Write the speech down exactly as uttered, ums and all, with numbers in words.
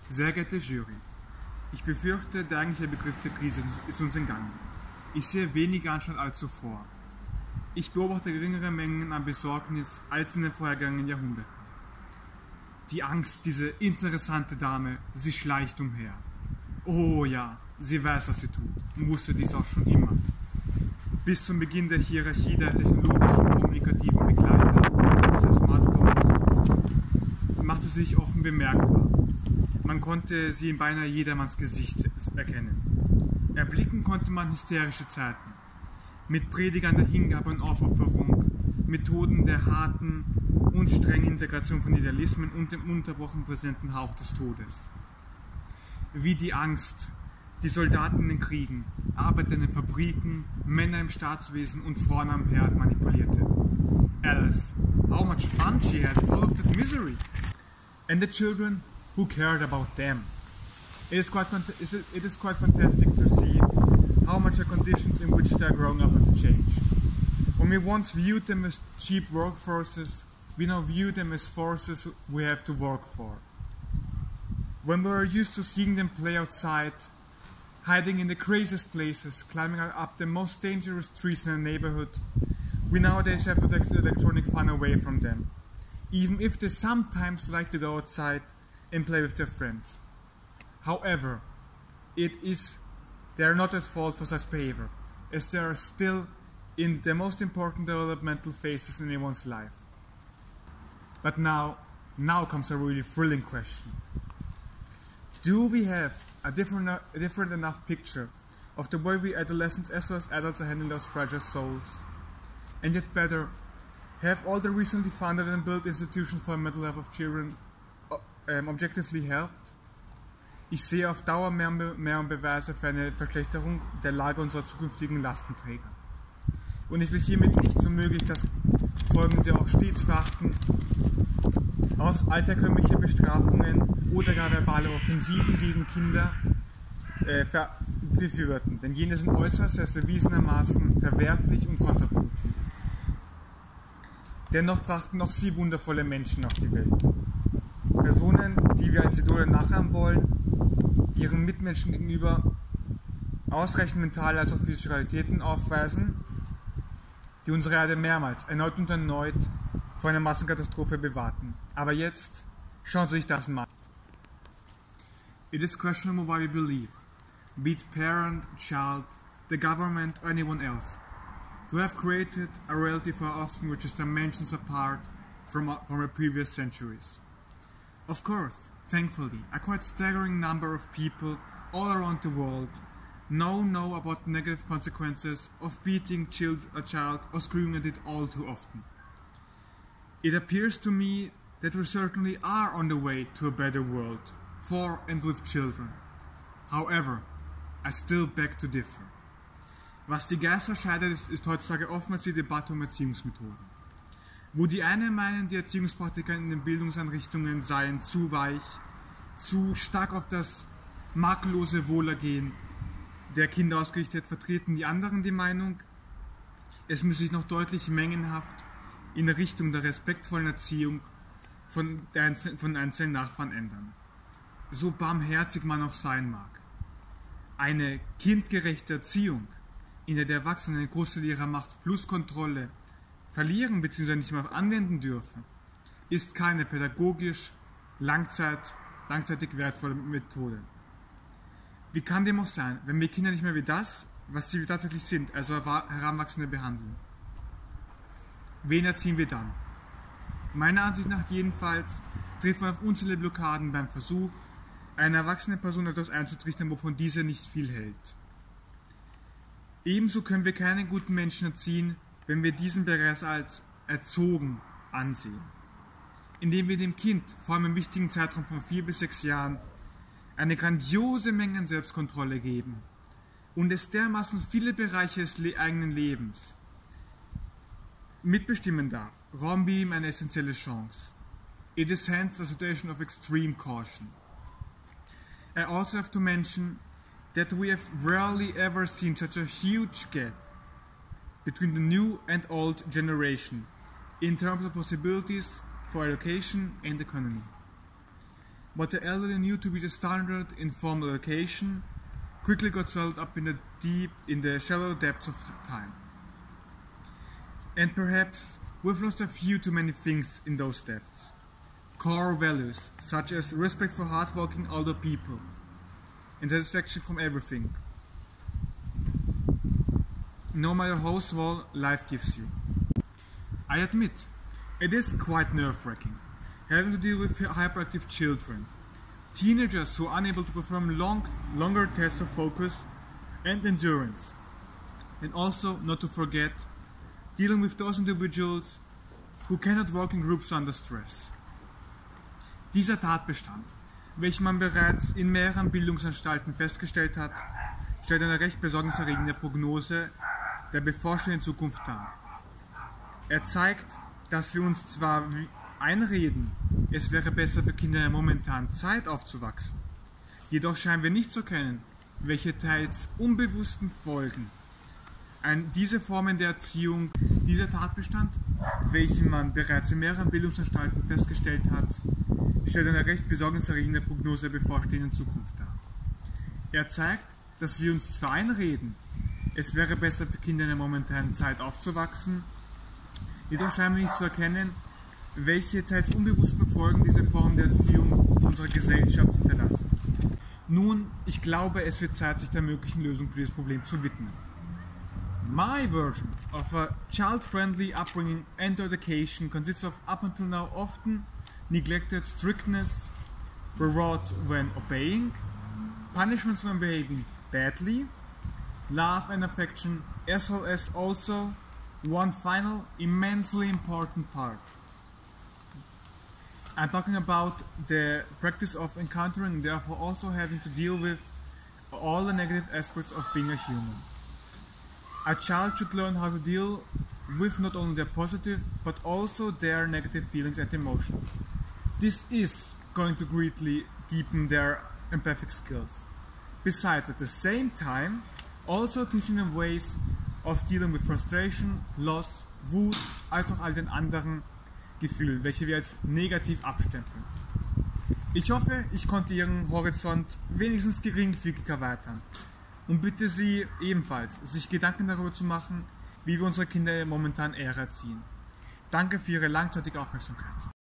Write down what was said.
Sehr geehrte Jury, ich befürchte, der eigentliche Begriff der Krise ist uns entgangen. Ich sehe weniger anstatt als zuvor. Ich beobachte geringere Mengen an Besorgnis als in den vorhergegangenen Jahrhunderten. Die Angst, diese interessante Dame, sie schleicht umher. Oh ja, sie weiß, was sie tut und wusste dies auch schon immer. Bis zum Beginn der Hierarchie der technologischen und kommunikativen Begleiter und der Smartphones machte sie sich offen bemerkbar. Man konnte sie in beinahe jedermanns Gesicht erkennen. Erblicken konnte man hysterische Zeiten. Mit Predigern der Hingabe und Aufopferung, Methoden der harten und strengen Integration von Idealismen und dem unterbrochen präsenten Hauch des Todes. Wie die Angst, die Soldaten in den Kriegen, Arbeiter in den Fabriken, Männer im Staatswesen und Frauen am Herd manipulierte. Alice, how much fun she had, all of that misery. And the children, who cared about them. It is quite, it is quite fantastic to see how much the conditions in which they are growing up have changed. When we once viewed them as cheap workforces, we now view them as forces we have to work for. When we were used to seeing them play outside, hiding in the craziest places, climbing up the most dangerous trees in the neighborhood, we nowadays have to take the electronic fun away from them, even if they sometimes like to go outside and play with their friends. However, it is they are not at fault for such behavior, as they are still in the most important developmental phases in anyone's life. But now, now comes a really thrilling question. Do we have a different, a different enough picture of the way we adolescents as well as adults are handling those fragile souls? And yet better, have all the recently funded and built institutions for the mental health of children um, objectively helped? Ich sehe auf Dauer mehr und mehr Beweise für eine Verschlechterung der Lage unserer zukünftigen Lastenträger. Und ich will hiermit nicht so möglich das Folgende auch stets verachten, auf alterkömmliche Bestrafungen oder gar verbale Offensiven gegen Kinder äh, befürworten, denn jene sind äußerst selbst erwiesenermaßen verwerflich und kontraproduktiv. Dennoch brachten auch sie wundervolle Menschen auf die Welt. Personen, die wir als Idole nachahmen wollen, die ihren Mitmenschen gegenüber ausreichend mentale als auch physische Qualitäten aufweisen, die unsere Erde mehrmals, erneut und erneut, vor einer Massenkatastrophe bewahrten. Aber jetzt schauen Sie sich das mal an. It is questionable why we believe, be it parent, child, the government or anyone else, to have created a reality for our offspring which is dimensions apart from our, from our previous centuries. Of course, thankfully, a quite staggering number of people all around the world now know about the negative consequences of beating child, a child or screaming at it all too often. It appears to me that we certainly are on the way to a better world for and with children. However, I still beg to differ. Was die Geister scheidet, ist, ist heutzutage oftmals die Debatte um Erziehungsmethoden. Wo die einen meinen, die Erziehungspraktiker in den Bildungseinrichtungen seien zu weich, zu stark auf das makellose Wohlergehen der Kinder ausgerichtet, vertreten die anderen die Meinung, es müsse sich noch deutlich mengenhaft in der Richtung der respektvollen Erziehung von, der Einzel- von einzelnen Nachfahren ändern. So barmherzig man auch sein mag. Eine kindgerechte Erziehung, in der die Erwachsenen einen Großteil ihrer Macht plus Kontrolle verlieren bzw. nicht mehr anwenden dürfen, ist keine pädagogisch langzeit, langzeitig wertvolle Methode. Wie kann dem auch sein, wenn wir Kinder nicht mehr wie das, was sie tatsächlich sind, also Heranwachsende behandeln? Wen erziehen wir dann? Meiner Ansicht nach jedenfalls trifft man auf unzählige Blockaden beim Versuch, einer erwachsenen Person etwas einzutrichtern, wovon diese nicht viel hält. Ebenso können wir keine guten Menschen erziehen, wenn wir diesen bereits als erzogen ansehen. Indem wir dem Kind, vor allem im wichtigen Zeitraum von vier bis sechs Jahren, eine grandiose Menge an Selbstkontrolle geben und es dermaßen viele Bereiche des le- eigenen Lebens mitbestimmen darf, rauben wir ihm eine essentielle Chance. It is hence a situation of extreme caution. I also have to mention that we have rarely ever seen such a huge gap between the new and old generation in terms of possibilities for education and economy. what the elderly knew to be the standard in formal education quickly got swallowed up in the deep, in the shallow depths of time. And perhaps we've lost a few too many things in those depths. Core values, such as respect for hardworking older people and satisfaction from everything, no matter how small life gives you. I admit, it is quite nerve-wracking, having to deal with hyperactive children, teenagers who are unable to perform long, longer tests of focus and endurance, and also, not to forget, dealing with those individuals who cannot work in groups under stress. Dieser Tatbestand, welchen man bereits in mehreren Bildungsanstalten festgestellt hat, stellt eine recht besorgniserregende Prognose der bevorstehenden Zukunft dar. Er zeigt, dass wir uns zwar einreden, es wäre besser für Kinder in der momentanen Zeit aufzuwachsen, jedoch scheinen wir nicht zu kennen, welche teils unbewussten Folgen ein, diese Formen der Erziehung, dieser Tatbestand, welchen man bereits in mehreren Bildungsanstalten festgestellt hat, stellt eine recht besorgniserregende Prognose der bevorstehenden Zukunft dar. Er zeigt, dass wir uns zwar einreden, es wäre besser für Kinder in der momentanen Zeit aufzuwachsen, jedoch scheinen wir nicht zu erkennen, welche teils unbewussten Folgen diese Form der Erziehung unserer Gesellschaft hinterlassen. Nun, ich glaube, es wird Zeit, sich der möglichen Lösung für dieses Problem zu widmen. My version of a child-friendly upbringing and education consists of up until now often neglected strictness, rewards when obeying, punishments when behaving badly, love and affection, as well as also one final immensely important part. I'm talking about the practice of encountering and therefore also having to deal with all the negative aspects of being a human. A child should learn how to deal with not only their positive but also their negative feelings and emotions. This is going to greatly deepen their empathic skills. Besides, at the same time, also teaching them ways of dealing with frustration, loss, Wut, als auch all den anderen Gefühlen, welche wir als negativ abstempeln. Ich hoffe, ich konnte Ihren Horizont wenigstens geringfügig erweitern und bitte Sie ebenfalls, sich Gedanken darüber zu machen, wie wir unsere Kinder momentan eher erziehen. Danke für Ihre langzeitige Aufmerksamkeit.